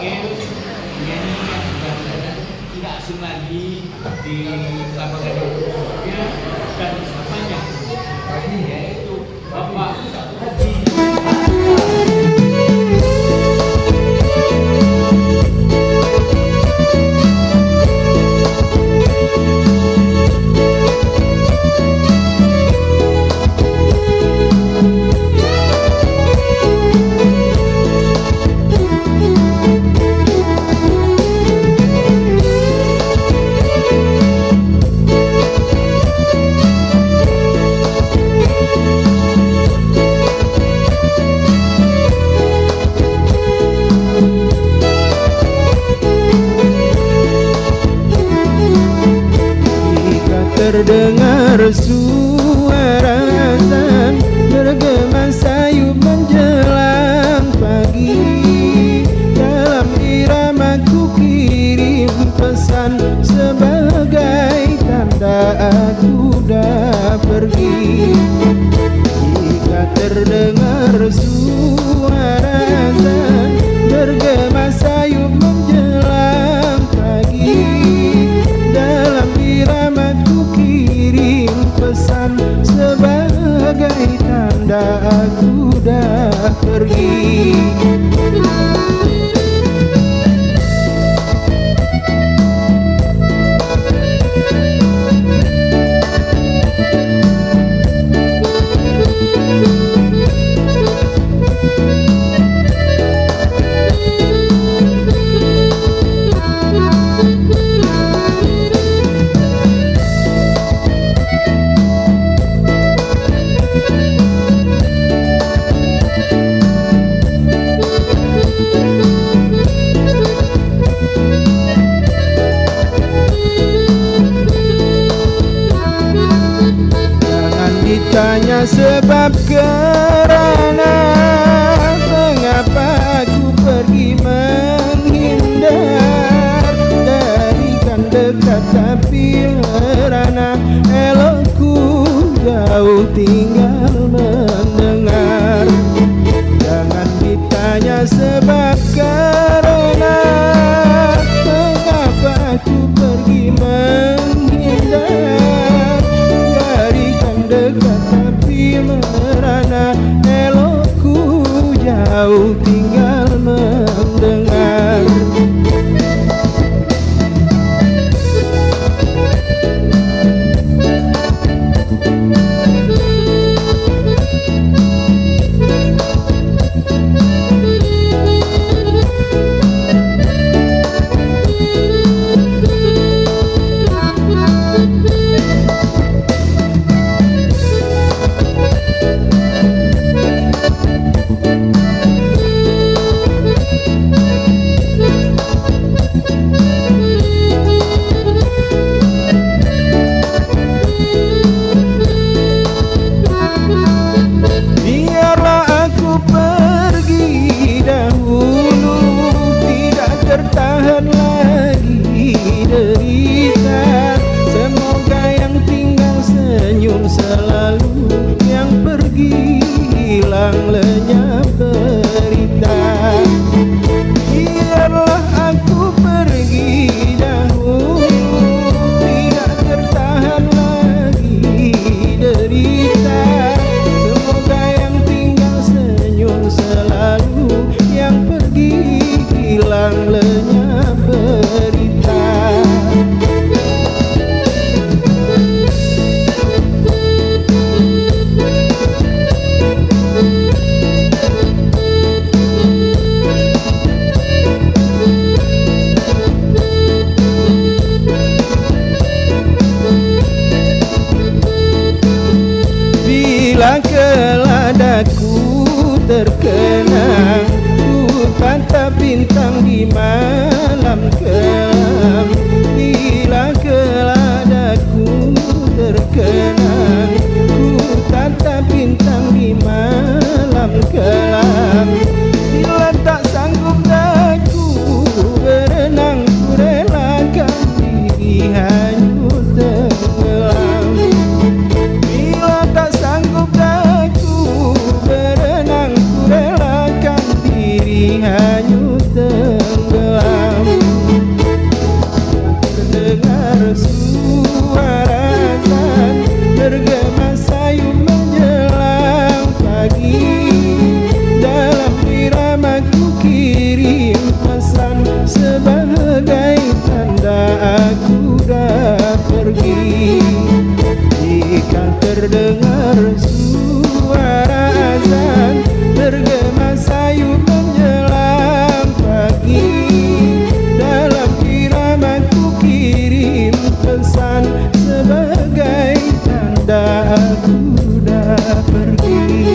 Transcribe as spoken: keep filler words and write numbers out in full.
dipanggil penyanyi yang sudah tidak asing lagi di lapangan ya, dan siapanya yaitu Bapak Haji. Terdengar suara azan bergema sayup menjelang pagi. Dalam iramaku kirim pesan sebagai tanda aku dah pergi. Jika terdengar suara azan bergema sayup menjelang pagi, dalam iramaku kirim pesan sebagai tanda aku dah pergi. Tanya sebab kerana mengapa aku pergi menghindar dari kan dekat tapi merana elokku jauh tinggal mendengar. Jangan ditanya sebab kerana mengapa aku pergi menghindar dari kan dekat tapi merana elokku jauh tinggal mendengar. Tertahan lagi derita, semoga yang tinggal senyum selalu, yang pergi hilang lenyap berita. Biarlah aku pergi dahulu, tidak tertahan lagi derita, semoga yang tinggal senyum selalu, yang pergi hilang lenyap berita. Bila keladaku terkenang, ku tatap bintang di malam kelam. Bila keladaku terkenang, ku tatap bintang di malam kelam. Bila tak sanggup daku berenang, ku relakan diri hanyut tenggelam. Bila tak sanggup daku berenang, ku relakan diri hanyut tenggelam. cinta aku dah pergi.